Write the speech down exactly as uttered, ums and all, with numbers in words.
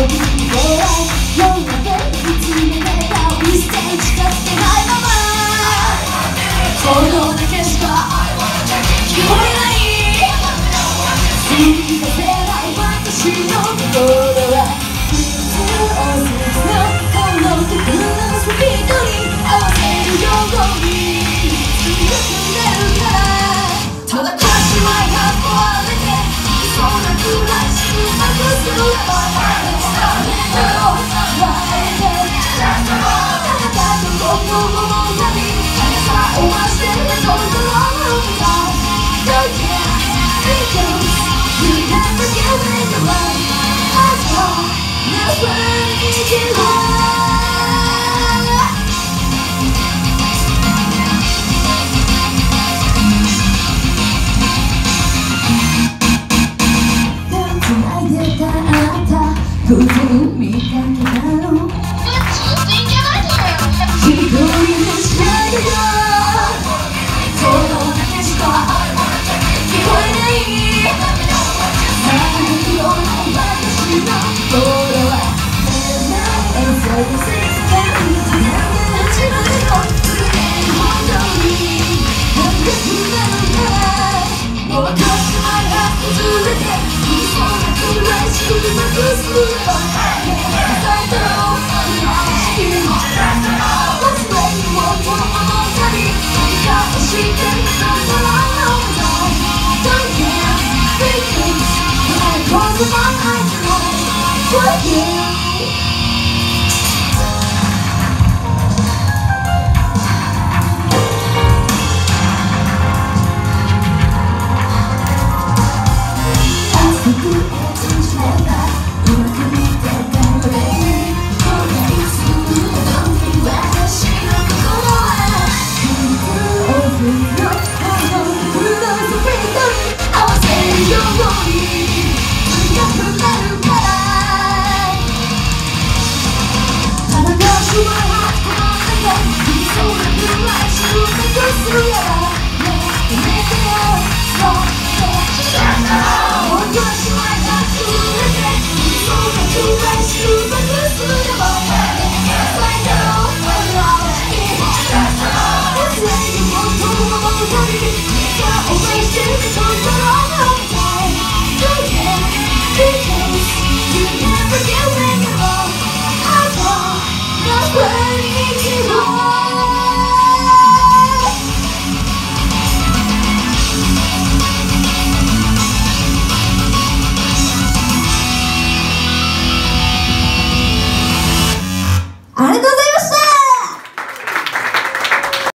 偶然見かけたの一人のシャイがその話しか聞こえない泣くような私の心は演奏でせずになんで始まるの本当に何で不安かもう私は崩れていそうなくらいしくなくすDon't care, because my eyes know what you